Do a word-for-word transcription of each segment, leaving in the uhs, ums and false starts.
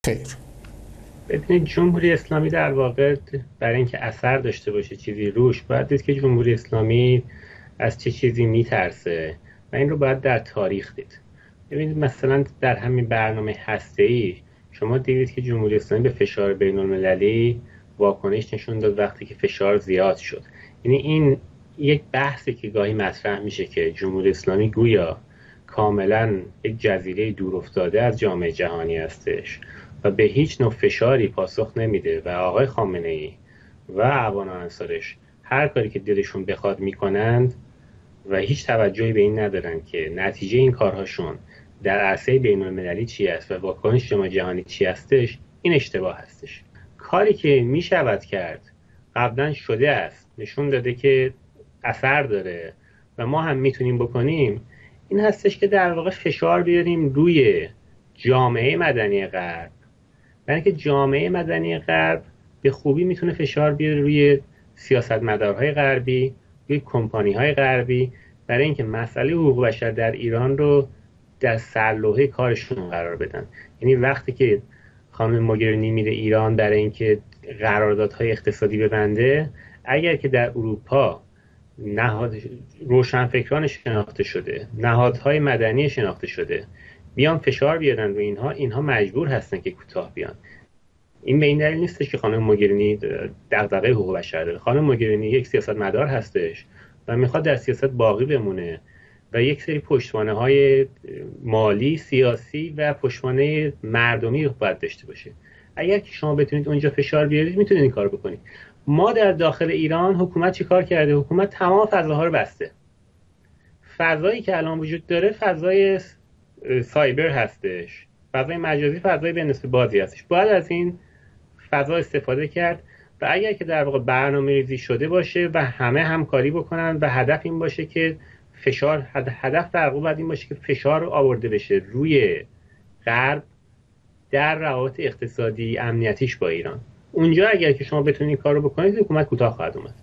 خیر. ببینید جمهوری اسلامی در واقع برای اینکه اثر داشته باشه چیزی روش باید دید که جمهوری اسلامی از چه چیزی میترسه و این رو باید در تاریخ دید. ببینید مثلا در همین برنامه هسته‌ای شما دیدید که جمهوری اسلامی به فشار بین المللی واکنش نشون داد وقتی که فشار زیاد شد. یعنی این یک بحثی که گاهی مطرح میشه که جمهوری اسلامی گویا کاملا یک جزیره دور افتاده از جامعه جهانی هستش و به هیچ نوع فشاری پاسخ نمیده و آقای خامنه ای و اعوان انصارش هر کاری که دلشون بخواد میکنند و هیچ توجهی به این ندارن که نتیجه این کارهاشون در عرصه بین المللی چی است و واکنش جامعه جهانی چی هستش. این اشتباه هستش. کاری که میشود کرد قبلا شده است، نشون داده که اثر داره و ما هم میتونیم بکنیم. این هستش که در واقع فشار بیاریم روی جامعه مدنی غرب، برای اینکه جامعه مدنی غرب به خوبی میتونه فشار بیاره روی سیاستمدارهای غربی، روی کمپانی‌های غربی، برای اینکه مسئله حقوق بشر در ایران رو در سرلوحه کارشون قرار بدن. یعنی وقتی که خانم موگرینی میره ایران برای اینکه قراردادهای اقتصادی ببنده، اگر که در اروپا نهاد روشنفکران شناخته شده، نهادهای مدنی شناخته شده بیان فشار بیارن روی اینها، اینها مجبور هستن که کوتاه بیان. این به این دلیل نیستش که خانم موگرینی دغدغه حقوق بشر داره. خانم موگرینی یک سیاستمدار هستش و میخواد در سیاست باقی بمونه و یک سری پشتوانه های مالی، سیاسی و پشتوانه مردمی رو باید داشته باشه. اگر که شما بتونید اونجا فشار بیارید میتونید این کار بکنید. ما در داخل ایران حکومت چی کار کرده؟ حکومت تمام فضاها رو بسته. فضایی که الان وجود داره فضای سایبر هستش، فضای مجازی فضای به نسبت بازی هستش. باید از این فضا استفاده کرد و اگر که در واقع برنامه ریزی شده باشه و همه همکاری بکنن و هدف این باشه که فشار هدف در واقع باید این باشه که فشار آورده بشه روی غرب در روابط اقتصادی امنیتیش با ایران. اونجا اگر که شما بتونید این کار رو بکنید حکومت کوتاه خواهد اومد.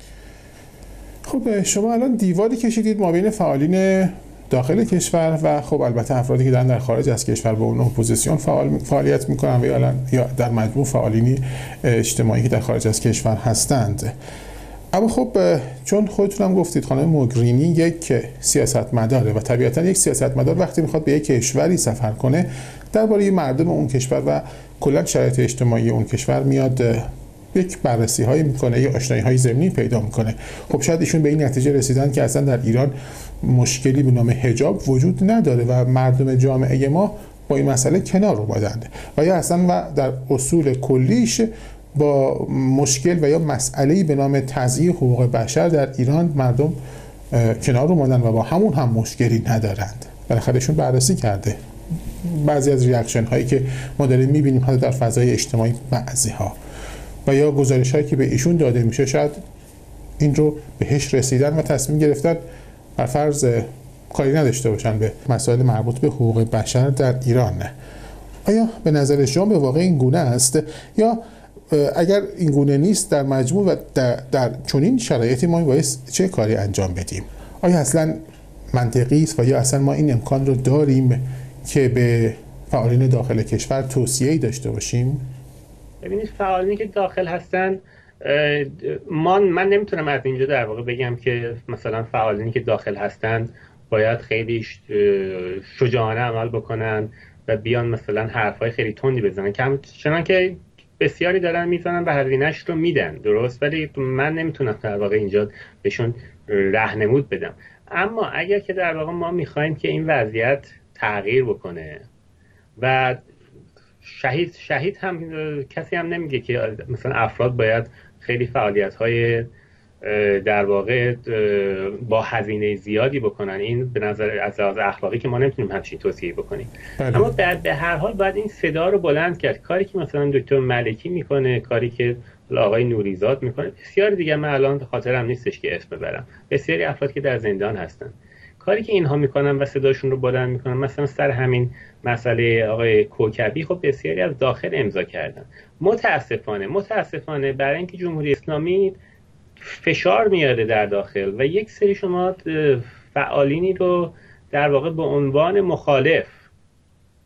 خب شما الان دیواری کشیدید ما بین فعالین داخل کشور و خب البته افرادی که دارن در خارج از کشور با اون اپوزیسیون فعال فعالیت میکنن و یا در مجموع فعالینی اجتماعی که در خارج از کشور هستند. اما خب چون خودتون هم گفتید خانم موگرینی یک سیاستمداره و طبیعتا یک سیاستمدار وقتی میخواد به یک کشوری سفر کنه درباره مردم اون کشور و کلا شرایط اجتماعی اون کشور میاد یک بررسی هایی میکنه، یا آشنایی های ضمنی پیدا میکنه. خب شاید ایشون به این نتیجه رسیدن که اصلا در ایران مشکلی به نام حجاب وجود نداره و مردم جامعه ما با این مسئله کنار اومدند و یا اصلا و در اصول کلیش با مشکل و یا مسئله‌ای به نام تضییع حقوق بشر در ایران مردم کنار اومدن و با همون هم مشکلی ندارند. بالاخرهشون بررسی کرده بعضی از ریاکشن هایی که ما داریم میبینیم حتی در فضای اجتماعی بعضی ها و یا گزارش هایی که به ایشون داده میشه شاید این رو بهش رسیدن و تصمیم گرفتن بر فرض کاری نداشته باشن به مسائل مربوط به حقوق بشر در ایران. آیا به نظر شما به واقع این گونه است یا اگر این گونه نیست در مجموع و در, در چنین شرایطی ما باید چه کاری انجام بدیم؟ آیا اصلا منطقی است و یا اصلا ما این امکان رو داریم که به فعالین داخل کشور توصیه‌ای داشته باشیم؟ ببینید فعالینی که داخل هستن، من من نمیتونم از اینجا در واقع بگم که مثلا فعالینی که داخل هستن باید خیلی شجاعانه عمل بکنن و بیان مثلا حرفای خیلی تندی بزنن، چون که بسیاری دارن میزنن و هزینه‌اش رو میدن، درست، ولی من نمیتونم در واقع اینجا بهشون راهنمود بدم. اما اگر که در واقع ما میخوایم که این وضعیت تغییر بکنه و شهید شهید هم کسی هم نمیگه که مثلا افراد باید خیلی فعالیت‌های در واقع با هزینه زیادی بکنن، این به نظر از لحاظ اخلاقی که ما نمیتونیم همچین توصیه بکنیم. بله. اما به هر حال باید این صدا رو بلند کرد. کاری که مثلا دکتر ملکی میکنه، کاری که آقای نوریزاد میکنه، بسیاری دیگه من الان خاطرم نیستش که اسم ببرم، بسیاری افراد که در زندان هستن، کاری که اینها میکنن و صداشون رو بلند میکنن، مثلا سر همین مسئله آقای کوکبی خب بسیاری از داخل امضا کردن. متاسفانه متاسفانه برای اینکه جمهوری اسلامی فشار میاره در داخل و یک سری شما فعالینی رو در واقع به عنوان مخالف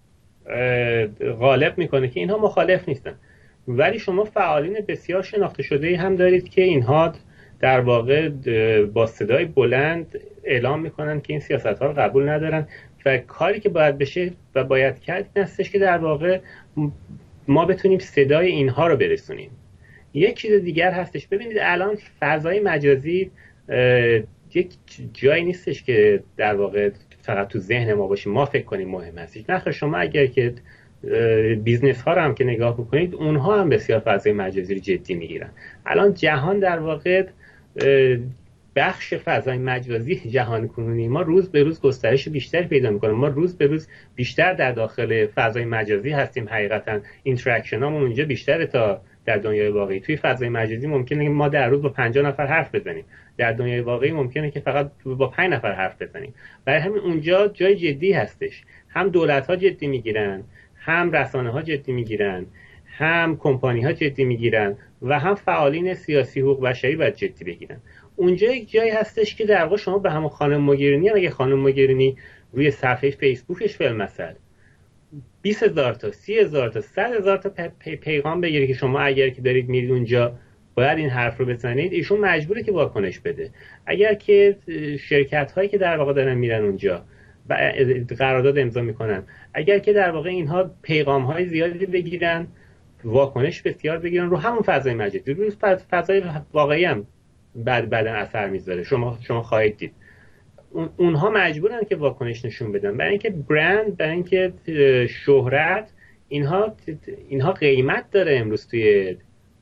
غالب میکنه که اینها مخالف نیستن. ولی شما فعالین بسیار شناخته شده هم دارید که اینها در واقع با صدای بلند اعلام میکنن که این سیاست‌ها رو قبول ندارن و کاری که باید بشه و باید کرد این هستش که در واقع ما بتونیم صدای اینها رو برسونیم. یک چیز دیگر هستش، ببینید الان فضای مجازی یک جایی نیستش که در واقع فقط تو ذهن ما باشه ما فکر کنیم مهم هستش. نخیر، شما اگر که بیزنس ها رو هم که نگاه بکنید اونها هم بسیار فضای مجازی رو جدی میگیرن. الان جهان در واقع بخش فضای مجازی جهان کنونی ما روز به روز گسترش بیشتری پیدا میکنه. ما روز به روز بیشتر در داخل فضای مجازی هستیم. حقیقتا اینتراکشن هامون اونجا بیشتره تا در دنیای واقعی. توی فضای مجازی ممکنه که ما در روز با پنجاه نفر حرف بزنیم، در دنیای واقعی ممکنه که فقط با پنج نفر حرف بزنیم. برای همین اونجا جای جدی هستش. هم دولت ها جدی میگیرن، هم رسانه ها جدی میگیرن، هم کمپانی ها جدی میگیرن و هم فعالین سیاسی حقوق بشری باید جدی بگیرن. اونجا یک جایی هستش که در واقع شما به همون خانم موگرینی هم اگه خانم موگرینی روی صفحه فیسبوکش فیلمثل بیست هزار تا سی هزار تا صد هزار تا پی پیغام بگیره که شما اگر که دارید میرید اونجا باید این حرف رو بزنید، ایشون مجبوره که واکنش بده. اگر که شرکت هایی که در واقع دارن میرن اونجا و قرارداد امضا میکنن، اگر که در واقع اینها پیغام های زیادی بگیرن، واکنش بسیار بگیرن رو همون فضای مجازی، روی فضای واقعی هم بعد بعدن اثر میذاره. شما شما خواهید دید اون اونها مجبورن که واکنش نشون بدن، برای اینکه برند، برای اینکه شهرت، اینها اینها قیمت داره امروز توی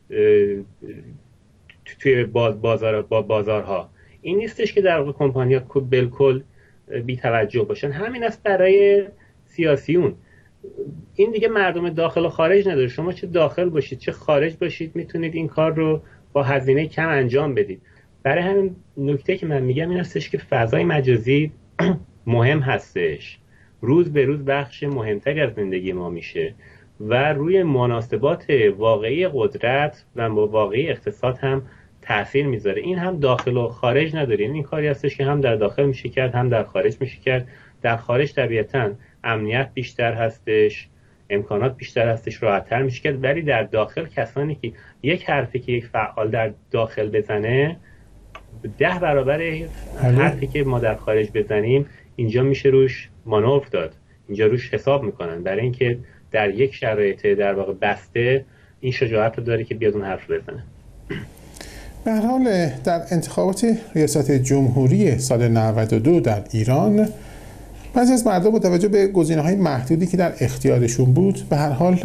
توی بازار بازارها. این نیستش که در واقع کمپانی‌ها بالکل بی توجه باشن. همین است برای سیاسیون. این دیگه مردم داخل و خارج نداره. شما چه داخل باشید چه خارج باشید میتونید این کار رو با هزینه کم انجام بدید. برای همین نکته که من میگم این هستش که فضای مجازی مهم هستش، روز به روز بخش مهمتری از زندگی ما میشه و روی مناسبات واقعی قدرت و واقعی اقتصاد هم تأثیر میذاره. این هم داخل و خارج نداره. این کاری هستش که هم در داخل میشه کرد هم در خارج میشه کرد. در خارج طبیعتاً امنیت بیشتر هستش، امکانات بیشتر هستش، راحت‌تر میشه کرد. ولی در داخل کسانی که یک حرفی که یک فعال در داخل بزنه ده برابر حرفی که ما در خارج بزنیم اینجا میشه روش مانور داد، اینجا روش حساب میکنن، برای اینکه در یک شرایط در واقع بسته این شجاعت رو داره که بیاد اون حرف بزنه. به هر حال در انتخابات ریاست جمهوری سال نود و دو در ایران بعضی از مردم با توجه به گزینه‌های محدودی که در اختیارشون بود، به هر حال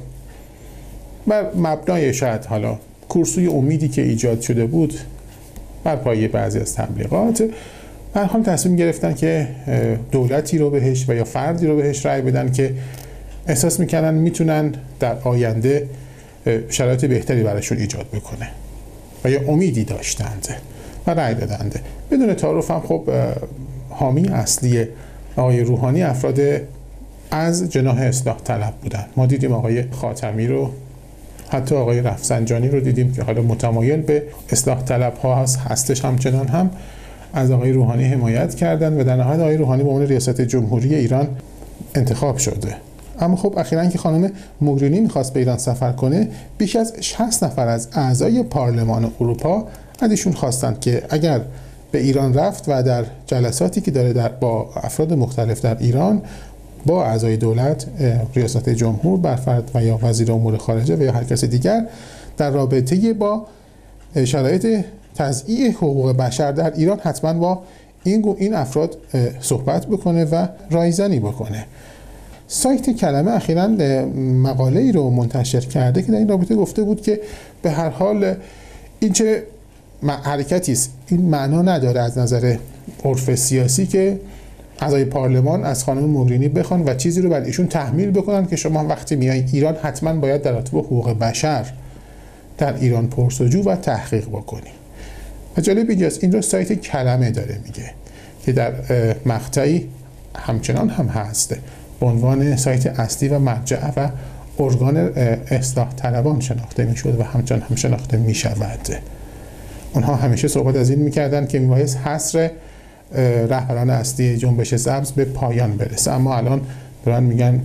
بر مبنای شاید حالا کورسوی امیدی که ایجاد شده بود بر پایه بعضی از تبلیغات، به هر حال تصمیم گرفتن که دولتی رو بهش و یا فردی رو بهش رأی بدن که احساس میکنن میتونن در آینده شرایط بهتری براشون ایجاد بکنه و یا امیدی داشتند و رأی دادند. بدون تعارف هم خب حامی اصلی آقای روحانی افراد از جناح اصلاح طلب بودن. ما دیدیم آقای خاتمی رو، حتی آقای رفسنجانی رو دیدیم که حالا متمایل به اصلاح طلب ها هست هستش، همچنان هم از آقای روحانی حمایت کردن و در نهایت آقای روحانی به عنوان ریاست جمهوری ایران انتخاب شده. اما خب اخیراً که خانم موگرینی میخواست به ایران سفر کنه، بیش از شصت نفر از اعضای پارلمان اروپا از ایشون خواستند که اگر به ایران رفت و در جلساتی که داره در با افراد مختلف در ایران با اعضای دولت، ریاست جمهور برفرض و یا وزیر امور خارجه و یا هر کس دیگر در رابطه با شرایط تضییع حقوق بشر در ایران حتما با این این افراد صحبت بکنه و رایزنی بکنه. سایت کلمه اخیراً مقاله‌ای رو منتشر کرده که در این رابطه گفته بود که به هر حال این چه حرکتی است، این معنا نداره از نظر عرف سیاسی که اعضای پارلمان از خانم موگرینی بخوان و چیزی رو بر ایشون تحمیل بکنن که شما وقتی میایید ایران حتما باید در رابطه با حقوق بشر در ایران پرسجو و تحقیق بکنید. و جالب اینجاست این رو سایت کلمه داره میگه که در مقطعی همچنان هم هست به عنوان سایت اصلی و مرجع و ارگان اصلاح طلبان شناخته میشد و همچنان هم شناخته میشود. اونها همیشه صحبت از این میکردن که میبایست حصر رهبران اصلی جنبش سبز به پایان برسه، اما الان دارن میگن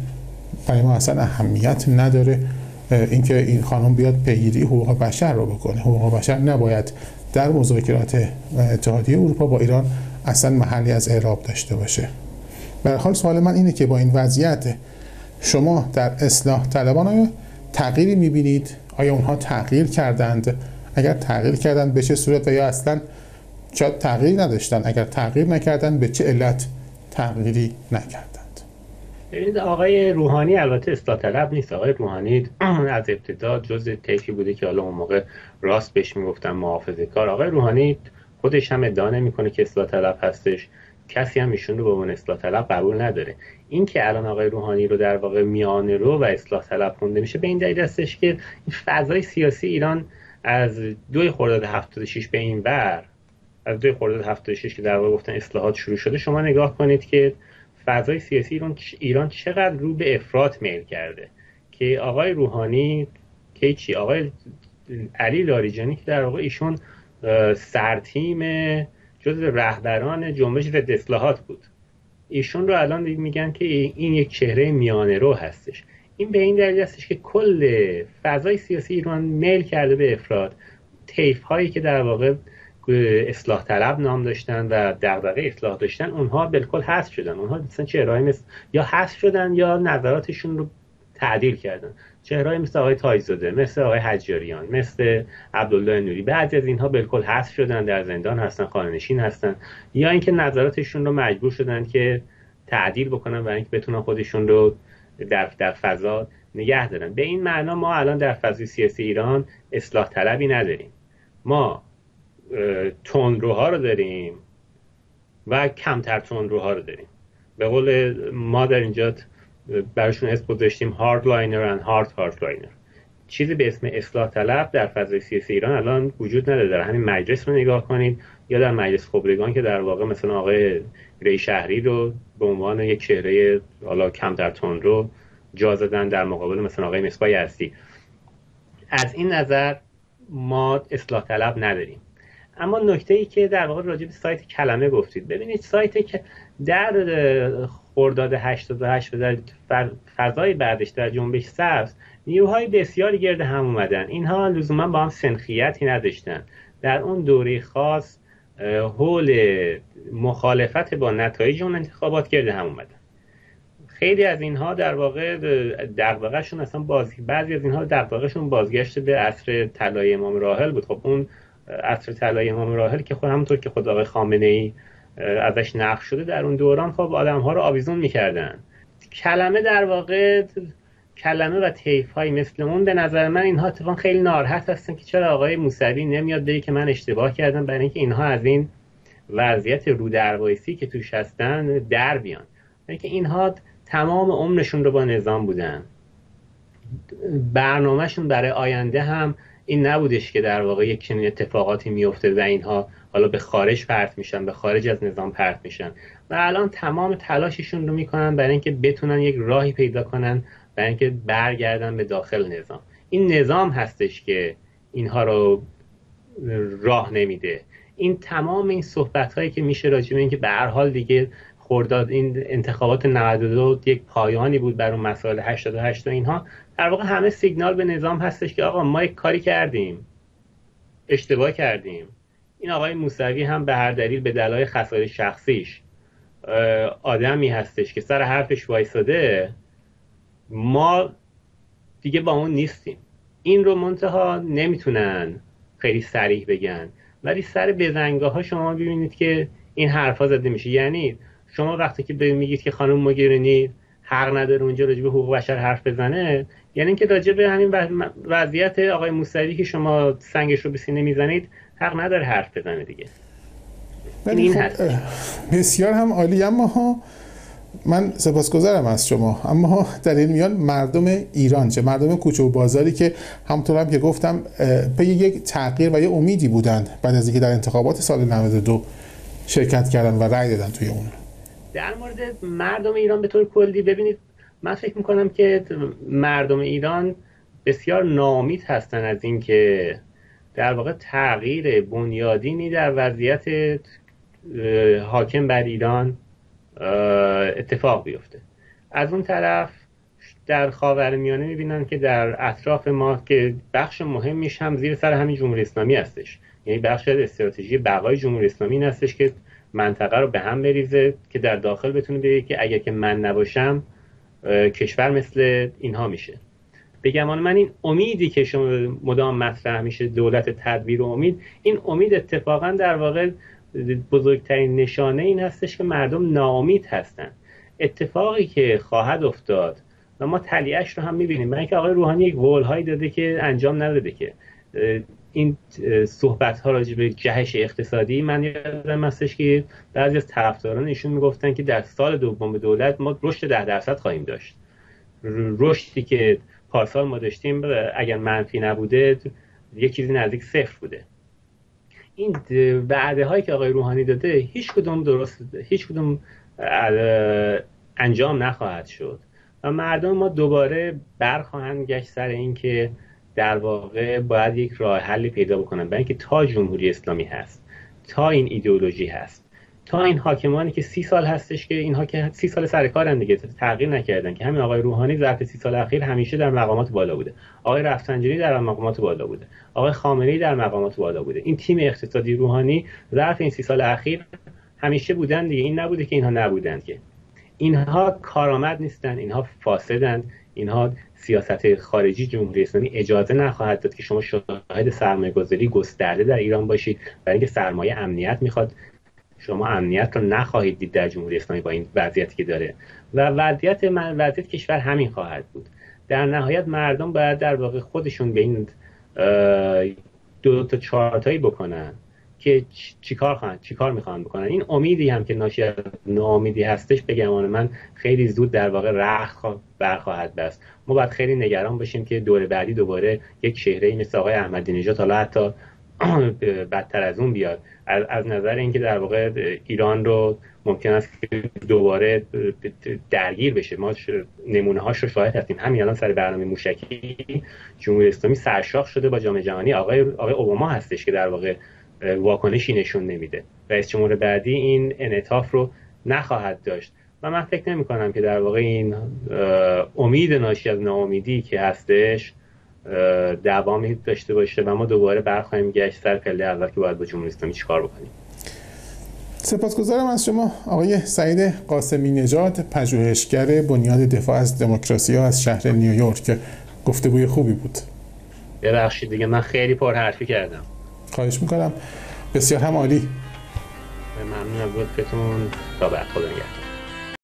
برای ما اصلا اهمیت نداره اینکه این خانم بیاد پیگیری حقوق بشر رو بکنه. حقوق بشر نباید در مذاکرات اتحادیه اروپا با ایران اصلا محلی از اعراب داشته باشه. به هر حال سوال من اینه که با این وضعیت شما در اصلاح طلبان آیا تغییری می‌بینید؟ آیا اونها تغییر کردند؟ اگر تغییر کردند به چه صورت و یا اصلا شاید تغییر نداشتن؟ اگر تغییر نکردن به چه علت تغییری نکردند؟ ببینید آقای روحانی البته اصلاح طلب نیست. آقای روحانی از ابتدا جزء طیفی بوده که حالا اون موقع راست بهش میگفتن محافظه‌کار. آقای روحانی خودش هم ادعا نمی‌کنه که اصلاح طلب هستش، کسی هم ایشون رو به عنوان اصلاح طلب قبول نداره. این که الان آقای روحانی رو در واقع میانه رو و اصلاح طلب خونده میشه به این دلیل هستش که این فضای سیاسی ایران از دو خرداد هفتاد و شش به این ور، از دو خرداد هفتاد و شش که در واقع گفتن اصلاحات شروع شده، شما نگاه کنید که فضای سیاسی ایران ایران چقدر رو به افراط میل کرده که آقای روحانی که چی آقای علی لاریجانی که در واقع ایشون سرتیم جز رهبران جنبش ضد اصلاحات بود، ایشون رو الان میگن که این یک چهره میانه رو هستش. این به این دلیل هستش که کل فضای سیاسی ایران میل کرده به افراط. طیف هایی که در واقع اصلاح طلب نام داشتن و دغدغه اصلاح داشتن اونها بالکل حذف شدن. اونها مثلا چهره‌ای مثل یا حذف شدن یا نظراتشون رو تعدیل کردن. چهره‌ای مثل آقای تایزاده، مثل آقای حجاریان، مثل عبدالله نوری، بعضی از اینها بالکل حذف شدن، در زندان هستن، خانه‌نشین هستن، یا اینکه نظراتشون رو مجبور شدن که تعدیل بکنن برای اینکه بتونن خودشون رو در در فضا نگه دارن. به این معنا ما الان در فضای سیاسی ایران اصلاح طلبی نداریم. ما تندروها رو داریم و کمتر تندروها رو داریم. به قول ما در اینجا براشون اسم گذاشتیم هارد لاینر و هارد هارد لاینر. چیزی به اسم اصلاح طلب در فضای سیاسی ایران الان وجود نداره. در همین مجلس رو نگاه کنید یا در مجلس خبرگان که در واقع مثلا آقای ری شهری رو به عنوان یک چهره حالا کمتر تندرو جا زدن در مقابل مثلا آقای مصباح یزدی. از این نظر ما اصلاح طلب نداریم. اما نکته‌ای که در واقع راجع به سایت کلمه گفتید، ببینید سایتی که در خرداد هشتاد و هشت و در فضای بعدش در جنبش سبز نیروهای بسیاری گرد هم اومدن. اینها لزوما با هم سنخیتی نداشتن. در اون دوره خاص حول مخالفت با نتایج اون انتخابات گرد هم اومدن. خیلی از اینها در واقع دغدغه‌شون اصلا بازی بعضی از اینها دغدغه‌شون بازگشت به عصر طلایی امام راحل بود. خب اون عصر طلایی امام راحل که خود همونطور که خود آقای خامنه‌ای ازش نقل شده در اون دوران خب آدم‌ها رو آویزون می‌کردن. کلمه در واقع کلمه و طیف‌هایی مثل اون به نظر من اینها اتفاقا خیلی ناراحت هستن که چرا آقای موسوی نمیاد بگه که من اشتباه کردم، برای اینکه اینها از این وضعیت رو دروایسی که توش هستن در بیان. اینکه اینها تمام عمرشون رو با نظام بودن. برنامه‌شون برای آینده هم این نبودش که در واقع یک چنین اتفاقاتی میفته و اینها حالا به خارج پرت میشن، به خارج از نظام پرت میشن و الان تمام تلاششون رو میکنن برای اینکه بتونن یک راهی پیدا کنن برای اینکه برگردن به داخل نظام. این نظام هستش که اینها رو راه نمیده. این تمام این صحبت هایی که میشه راجع به اینکه به هر حال دیگه خرداد این انتخابات نود و دو یک پایانی بود بر اون مسائل هشتاد و هشت و اینها، در واقع همه سیگنال به نظام هستش که آقا ما یک کاری کردیم، اشتباه کردیم. این آقای موسوی هم به هر دلیل به دلایل خصایص شخصیش آدمی هستش که سر حرفش وایساده، ما دیگه با اون نیستیم. این رو منتها نمیتونن خیلی صریح بگن، ولی سر بزنگاه ها شما ببینید که این حرفا زده میشه. یعنی شما وقتی که میگید که خانم موگرینی حق نداره اونجا راجع به حقوق بشر حرف بزنه، یعنی اینکه راجع به همین وضعیت آقای موسوی که شما سنگش رو به سینه میزنید حق نداره حرف بزنه دیگه. این خب بسیار هم عالی. اما ها من سپاسگزارم از شما، اما ها در این میان مردم ایران، چه مردم کوچه و بازاری که همونطور هم که گفتم پی یک تغییر و یه امیدی بودند بعد از اینکه در انتخابات سال نود و دو شرکت کردن و رأی دادن توی اون. در مورد مردم ایران به طور کلی ببینید، من فکر میکنم که مردم ایران بسیار ناامید هستن از اینکه در واقع تغییر بنیادینی در وضعیت حاکم بر ایران اتفاق بیفته. از اون طرف در خاورمیانه میبینن که در اطراف ما که بخش مهمیش هم زیر سر همین جمهوری اسلامی هستش، یعنی بخش از استراتژی بقای جمهوری اسلامی این هستش که منطقه رو به هم بریزه که در داخل بتونه بگه که اگه که من نباشم کشور مثل اینها میشه. به گمان من این امیدی که شما مدام مطرح میشه، دولت تدبیر و امید، این امید اتفاقا در واقع بزرگترین نشانه این هستش که مردم ناامید هستن. اتفاقی که خواهد افتاد و ما تلیعش رو هم میبینیم، برای اینکه آقای روحانی یک قول‌هایی داده که انجام نداده، که این صحبت‌ها راجع به جهش اقتصادی، من یادم هستش که بعضی از طرفداران ایشون میگفتن که در سال دوم دولت ما رشد ده درصد خواهیم داشت. رشدی که پارسال ما داشتیم اگر منفی نبوده یک چیزی نزدیک صفر بوده. این وعده هایی که آقای روحانی داده هیچ کدوم درست، هیچ کدوم انجام نخواهد شد و مردم ما دوباره برخواهند گشت سر این که در واقع باید یک راه حلی پیدا بکنن، برای اینکه تا جمهوری اسلامی هست، تا این ایدئولوژی هست، تا این حاکمانی که سی سال هستش که اینها که سی سال سر کارن دیگه، تغییر نکردن، که همین آقای روحانی ظرف سی سال اخیر همیشه در مقامات بالا بوده، آقای رفسنجانی در مقامات بالا بوده، آقای خامنه‌ای در مقامات بالا بوده، این تیم اقتصادی روحانی ظرف این سی سال اخیر همیشه بودن دیگه. این نبوده که اینها نبودن، که اینها کارآمد نیستن، اینها فاسدن، اینها سیاست خارجی جمهوری اسلامی اجازه نخواهد داد که شما شاهد سرمایه‌گذاری گسترده در ایران باشید، برای اینکه سرمایه امنیت میخواد. شما امنیت رو نخواهید دید در جمهوری اسلامی با این وضعیتی که داره و وضعیت من وضعیت کشور همین خواهد بود. در نهایت مردم باید در واقع خودشون به این دو تا چارتایی بکنن که چیکار خواهند چیکار میخوان بکنن. این امیدی هم که ناشی از ناامیدی هستش، به گمان من خیلی زود در واقع رخت برخواهد بست. ما باید خیلی نگران باشیم که دوره بعدی دوباره یک چهره‌ای مثل آقای احمدی نژاد، حالا حتی بدتر از اون بیاد، از, از نظر اینکه در واقع ایران رو ممکن است که دوباره درگیر بشه. ما نمونه هاش رو شاهد هستیم. همین الان سر برنامه موشکی جمهوری اسلامی سرشاخ شده با جام جهانی. آقای آقای اوباما هستش که در واقع واکنشی نشون نمیده. رئیس جمهور بعدی این انعطاف رو نخواهد داشت و من فکر نمی کنم که در واقع این امید ناشی از ناامیدی که هستش دوامی داشته باشه و ما دوباره برخواهیم گشت سر پله اول که باید با جمهوری اسلامی چیکار بکنیم. سپاسگزارم از شما آقای سعید قاسمی نژاد، پژوهشگر بنیاد دفاع از دموکراسی ها از شهر نیویورک. گفتگوی خوبی بود. ببخشید دیگه من خیلی پرحرفی کردم. خواهش میکنم. بسیار هم عالی. ممنون از لطفتون. تا بعد. خدا نگهدار.